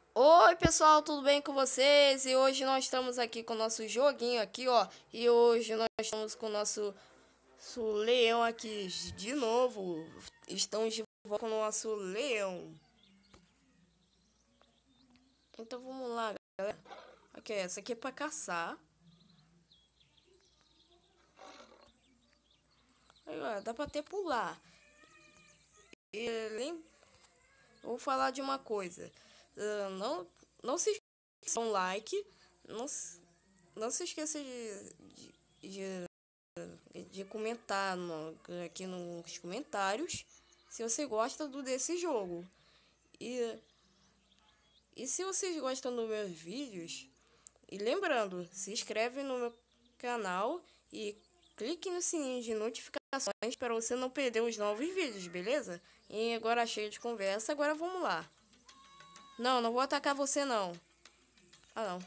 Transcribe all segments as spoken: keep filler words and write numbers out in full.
Oi pessoal, tudo bem com vocês? E hoje nós estamos aqui com o nosso joguinho aqui, ó. E hoje nós estamos com o nosso, nosso leão aqui de novo. Estamos de volta com o nosso leão. Então vamos lá, galera. Aqui, essa aqui é pra caçar. Aí, ó, dá pra até pular. E lem... Vou falar de uma coisa. Uh, não, não se esqueça de um like. Não, não se esqueça de, de, de de comentar no, aqui nos comentários se você gosta do desse jogo. E, e se vocês gostam dos meus vídeos, e lembrando, se inscreve no meu canal e clique no sininho de notificações para você não perder os novos vídeos, beleza? E agora cheio de conversa, agora vamos lá. Não, não vou atacar você não. Ah não.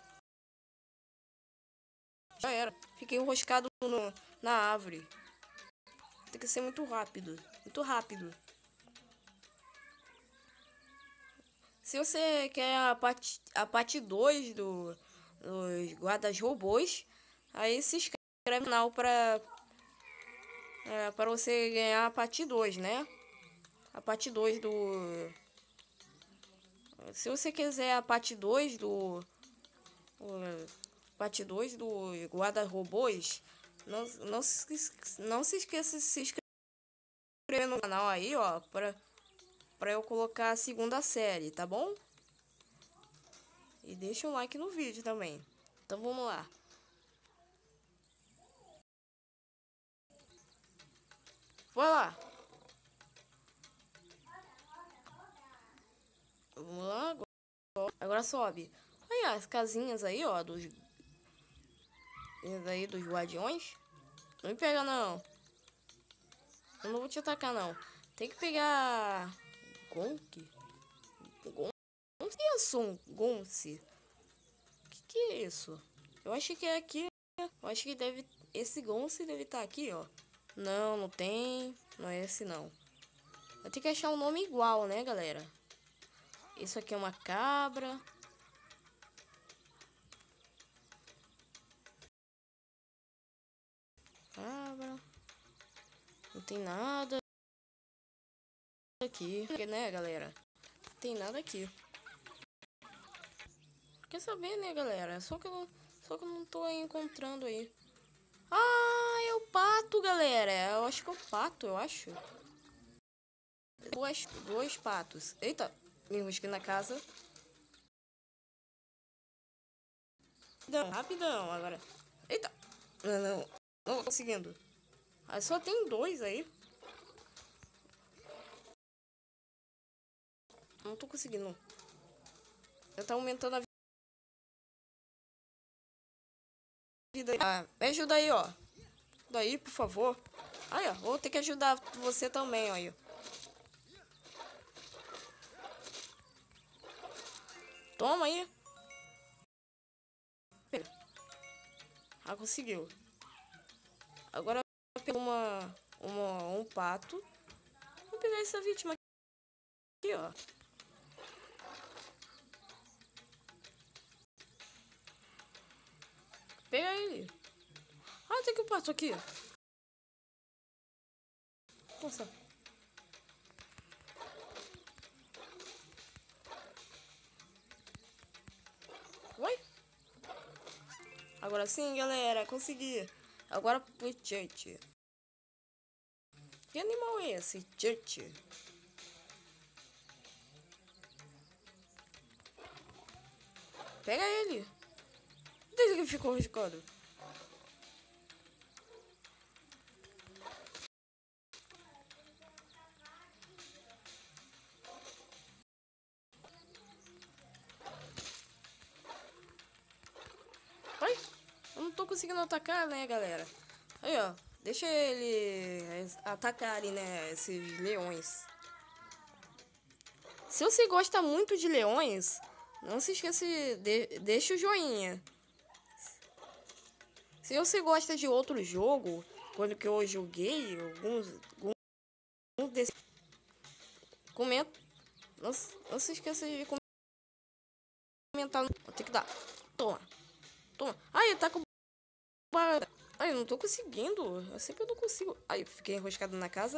Já era. Fiquei enroscado no, na árvore. Tem que ser muito rápido. Muito rápido. Se você quer a parte, a parte dois do, dos guardas robôs, aí se inscreve no canal para é, para você ganhar a parte dois, né? A parte dois do... Se você quiser a parte dois do... O, parte dois do guarda robôs, não, não, se, não se esqueça de se inscrever no canal aí, ó, para para eu colocar a segunda série, tá bom? E deixa um like no vídeo também. Então vamos lá. Vai lá. Vamos lá agora. Agora sobe. Aí as casinhas aí, ó, dos aí dos guardiões. Não me pega não. Eu não vou te atacar não. Tem que pegar Gonk. Gon... Não sei isso, um Gonce. Que que é isso? Eu acho que é aqui. Eu acho que deve esse Gonce deve estar aqui, ó. Não, não tem. Não é esse não. Eu tenho que achar um nome igual, né, galera? Isso aqui é uma cabra. Cabra. Não tem nada aqui, né, galera? Não tem nada aqui. Quer saber, né, galera? Só que eu não, só que eu não tô encontrando aí. Ah, é o pato, galera. Eu acho que é o pato, eu acho. Duas, dois patos. Eita, me enrosquei na casa. Rapidão, rapidão, agora. Eita. Não, não, não tô conseguindo. Ah, só tem dois aí. Não tô conseguindo. Eu tô aumentando a vida. Ah, me ajuda aí, ó. Daí, por favor. Aí, ó. Vou ter que ajudar você também, ó. Aí. Toma aí. Ah, conseguiu. Agora eu pego uma, uma, um pato. Vou pegar essa vítima aqui, ó. Pega ele. Ah, tem que um pato aqui. Nossa. Oi? Agora sim, galera. Consegui. Agora pro Church. Que animal é esse? Church. Pega ele. Desde que ficou riscado. Ai, eu não tô conseguindo atacar, né, galera? Aí, ó. Deixa eles atacarem, né, esses leões. Se você gosta muito de leões, não se esqueça de deixa o joinha. Se você gosta de outro jogo, quando que eu joguei, alguns, alguns desses, comenta. Não, não se esqueça de comentar. alimentar. Vou ter que dar. Toma. Toma. Ai, ele tá com... Ai, eu não tô conseguindo. Eu sempre não consigo. Ai, eu fiquei enroscado na casa.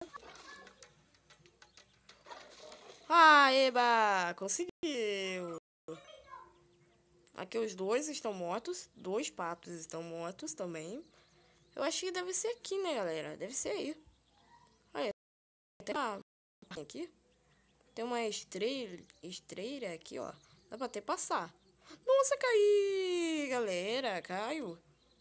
Ah, eba! Conseguiu! Aqui os dois estão mortos. Dois patos estão mortos também. Eu acho que deve ser aqui, né, galera? Deve ser aí. Aí, tem uma... Aqui. Tem uma estrela, estrela aqui, ó. Dá pra até passar. Nossa, caí, galera. Caio.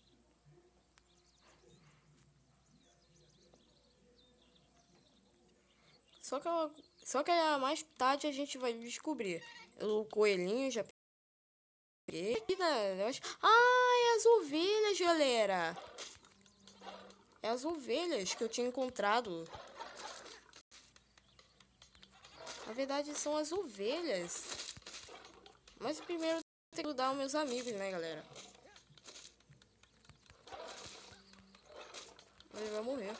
Só que, ela... Só que mais tarde a gente vai descobrir. O coelhinho já peguei. Eu acho... Ah, é as ovelhas, galera. É as ovelhas que eu tinha encontrado. Na verdade, são as ovelhas. Mas primeiro eu tenho que ajudar os meus amigos, né, galera? Ele vai morrer.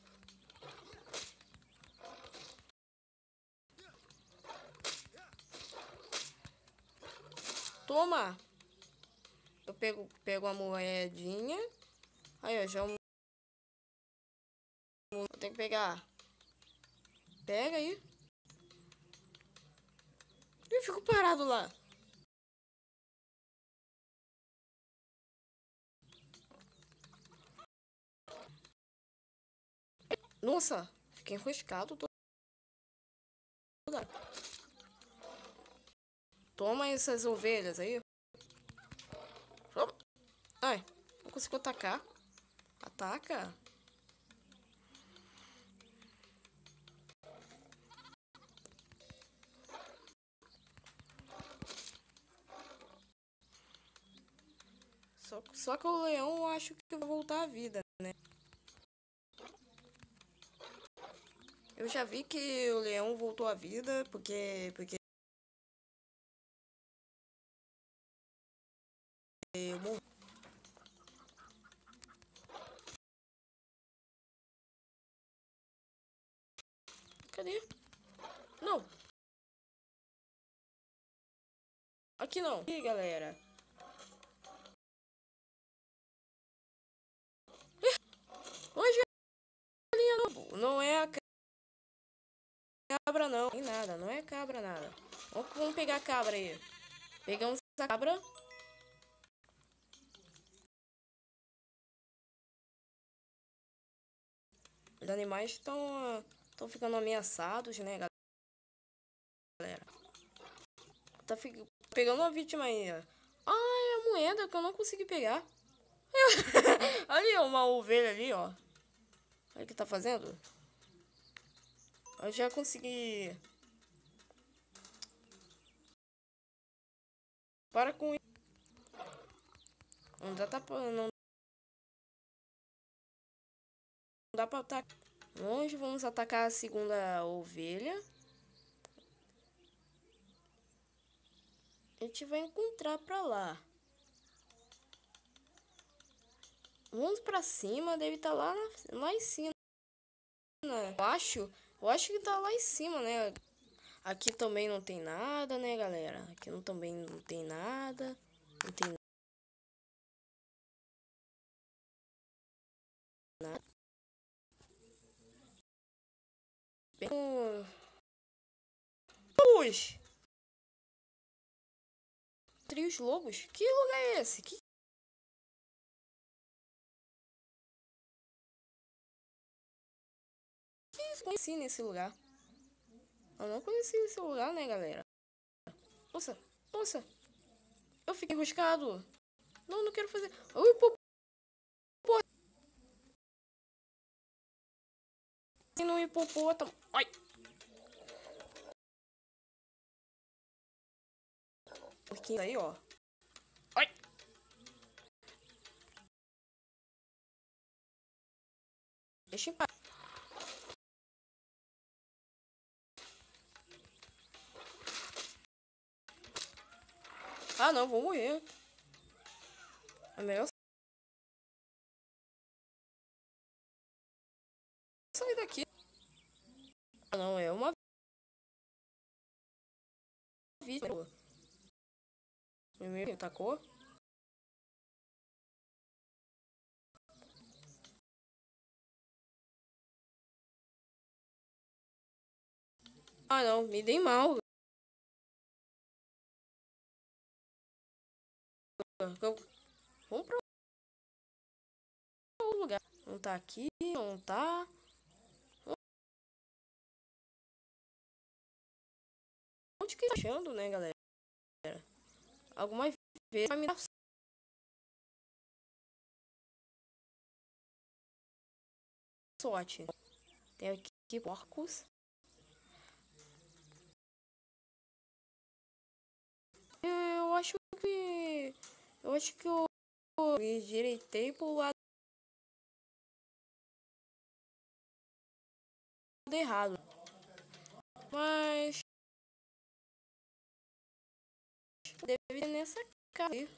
Toma! Eu pego, pego a moedinha. Aí, ó, já... Eu tenho que pegar. Pega aí. E fico parado lá. Nossa, fiquei enroscado. Tô... Toma essas ovelhas aí. Ai, não consigo atacar. Ataca. Só, só que o leão eu acho que vai voltar à vida, né? Eu já vi que o leão voltou à vida porque... porque eu morri. Cadê? Não. Aqui não. Ih, galera. Hoje não, não é a cabra não. Nem nada, não é cabra nada. Vamos, vamos pegar a cabra aí. Pegamos a cabra. Os animais estão estão ficando ameaçados, né, galera? Tá fi... pegando uma vítima aí, ó. Ah, é a moeda que eu não consegui pegar. Ali, ó, uma ovelha ali, ó. Olha o que tá fazendo. Eu já consegui. Para com isso. Não dá pra... Não dá pra atacar. Hoje vamos atacar a segunda ovelha. A gente vai encontrar pra lá. Vamos pra cima, deve estar tá lá, lá em cima. Eu acho, eu acho que tá lá em cima, né? Aqui também não tem nada, né, galera? Aqui não, também não tem nada. Não tem nada. Lobos! Trios lobos? Que lugar é esse? Que que eu conheci nesse lugar? Eu não conheci esse lugar, né, galera? Nossa, nossa! Eu fiquei enroscado! Não, não quero fazer. Ui, pô, pô. No hipopótamo. Ai! Porquinho aí, ó. Ai! Deixa em paz. Ah, não, vou morrer. É melhor sair daqui. Ah, não, é uma vítima. Primeiro tacou. Ah, não, me dei mal. Vamos pra outro lugar. Não tá aqui, não tá. Onde que tá achando, né, galera? Alguma vez vai me dar sorte. Tem aqui porcos. Eu acho que. Eu acho que eu me direitei pro lado errado. Mas. Deve ir nessa casa aí.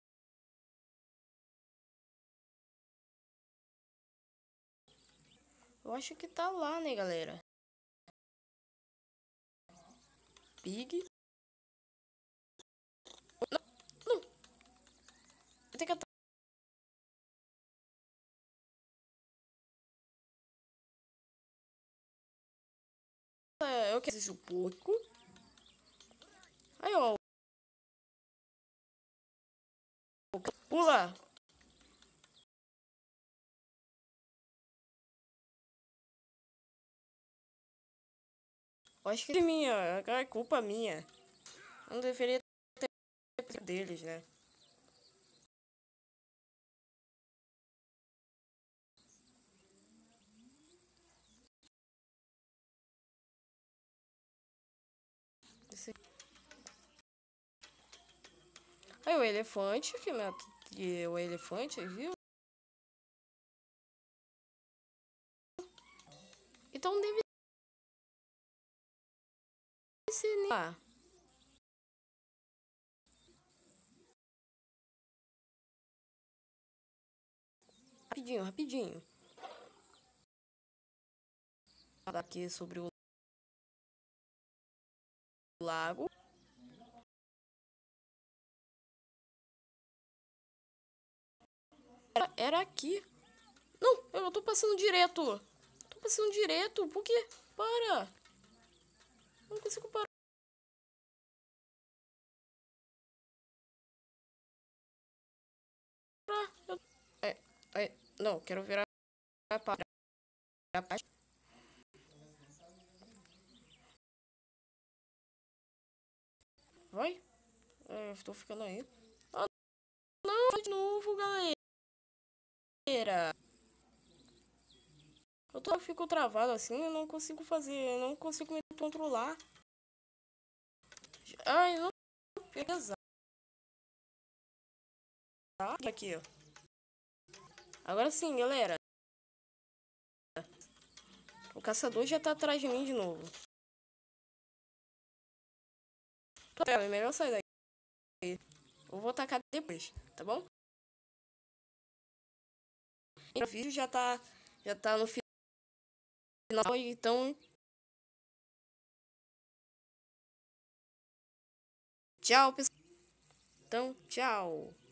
Eu acho que tá lá, né, galera? Pig. Não, não. Tem que é, eu quero esse porco. Aí, ó. Pula. Eu acho que é minha. É culpa minha. Não deveria ter deles, né? Esse... Aí o elefante, que, minha, que o elefante, viu? Então deve ser. Ah, rapidinho, rapidinho. Aqui sobre o lago. Era, era aqui. Não, eu não tô passando direto. Tô passando direto. Por quê? Para. Não consigo parar. Eu... É, é, não, quero virar para a página. Vai. É, estou ficando aí. Ah, não, de novo, galera. Eu, tô, eu fico travado assim, eu não consigo fazer, eu não consigo me controlar. Ai, não. Beleza. Aqui, ó. Agora sim, galera. O caçador já tá atrás de mim de novo. É melhor sair daí. Eu vou tacar depois, tá bom? O vídeo já tá, já tá no final, então... Tchau, pessoal. Então, tchau.